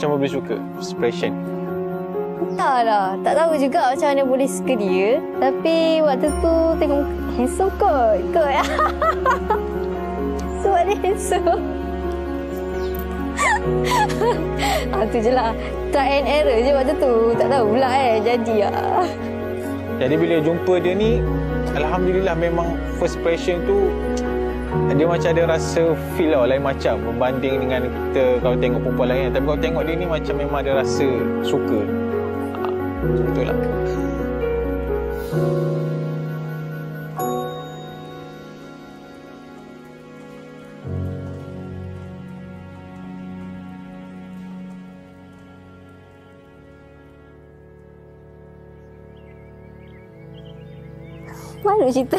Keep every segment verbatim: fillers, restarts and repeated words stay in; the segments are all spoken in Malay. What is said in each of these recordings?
macam boleh suka? First impression. Entahlah, tak tahu juga macam mana boleh suka dia. Tapi waktu tu tengok handsome kot. Kot. Sebab dia handsome. Ah, tu je lah. Try and error je waktu tu. Tak tahu pula eh. Jadi lah. Jadi bila jumpa dia ni, alhamdulillah memang first impression tu dia macam ada rasa feel lah, lain macam berbanding dengan kita kalau tengok perempuan lain. Tapi kalau tengok dia ni macam memang ada rasa suka. Betul lah. Malu cerita.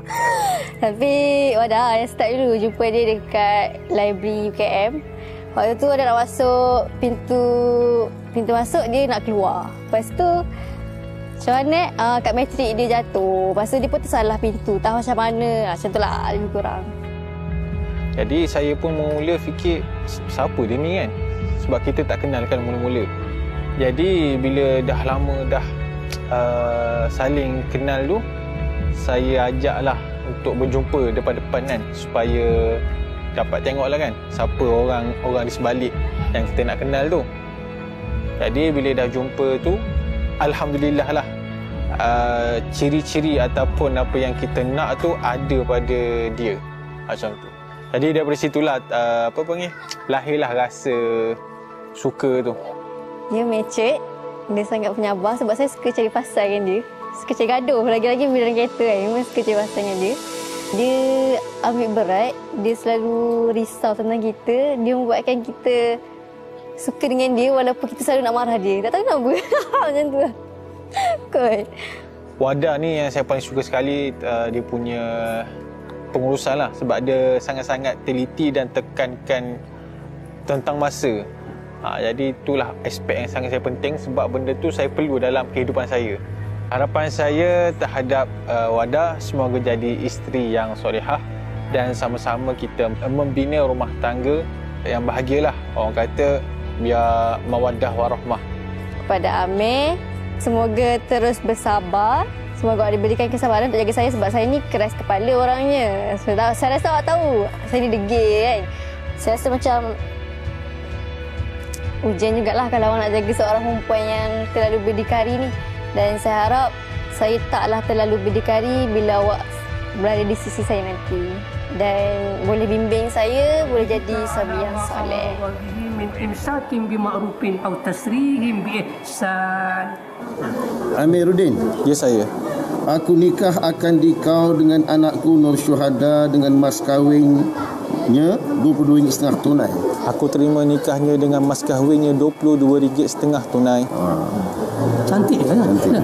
Tapi wadah, yang start dulu jumpa dia dekat library U K M. Waktu tu ada nak masuk pintu pintu masuk, dia nak keluar. Lepas tu macam mana uh, kat matrik dia jatuh. Lepas tu dia pun tersalah pintu, tak macam mana. Macam tu lah lebih kurang. Jadi saya pun mula fikir siapa dia ni kan. Sebab kita tak kenal kan mula-mula. Jadi bila dah lama dah uh, saling kenal tu, saya ajaklah untuk berjumpa depan-depan kan, supaya dapat tengoklah kan siapa orang orang di sebalik yang kita nak kenal tu. Jadi bila dah jumpa tu, alhamdulillah lah uh, ciri-ciri ataupun apa yang kita nak tu ada pada dia. Macam tu. Jadi daripada situlah uh, apa panggil, lahirlah rasa suka tu. Dia matured, dia sangat penyabar sebab saya suka cari pasal dengan dia. Suka cari gaduh, lagi-lagi bila dalam kereta kan, memang suka cari pasal dengan dia. Dia ambil berat, dia selalu risau tentang kita, dia membuatkan kita suka dengan dia walaupun kita selalu nak marah dia. Tak tahu kenapa. Macam tu lah. Kot. Wadah ni yang saya paling suka sekali, uh, dia punya pengurusan lah. Sebab dia sangat-sangat teliti dan tekankan tentang masa. Ha, jadi itulah aspek yang sangat saya penting sebab benda tu saya perlu dalam kehidupan saya. Harapan saya terhadap uh, Wadah semoga jadi isteri yang solehah dan sama-sama kita membina rumah tangga yang bahagialah. Orang kata biar mawaddah warahmah. Kepada Amir, semoga terus bersabar. Semoga Allah diberikan kesabaran untuk jaga saya sebab saya ni keras kepala orangnya. Saya, saya rasa awak tahu, saya ni degil kan. Saya rasa macam ujian jugalah kalau awak nak jaga seorang perempuan yang terlalu berdikari ni. Dan saya harap saya taklah terlalu berdikari bila awak berada di sisi saya nanti. Dan boleh bimbing saya, boleh jadi suami yang soleh. Min imsakin bima'rufin atau tasrihim biihsan. Amiruddin. Ya saya. Aku nikah akan dikau dengan anakku Nur Syuhada dengan mas kahwinnya dua puluh dua ringgit setengah tunai. Aku terima nikahnya dengan mas kahwinnya dua puluh dua ringgit setengah tunai. Ha. Cantik kan? Cantik.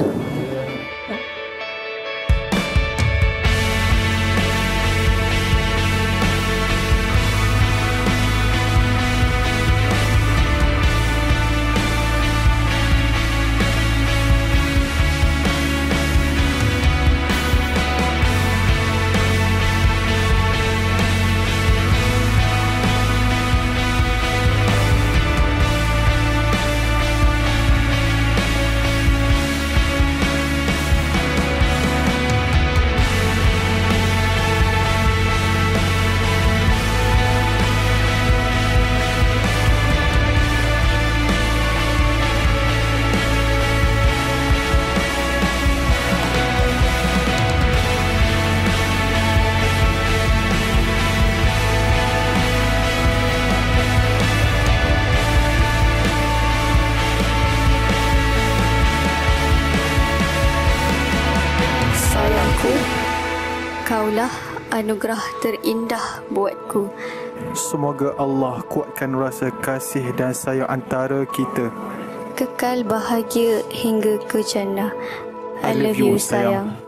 Kaulah anugerah terindah buatku. Semoga Allah kuatkan rasa kasih dan sayang antara kita. Kekal bahagia hingga ke jannah. I love you sayang.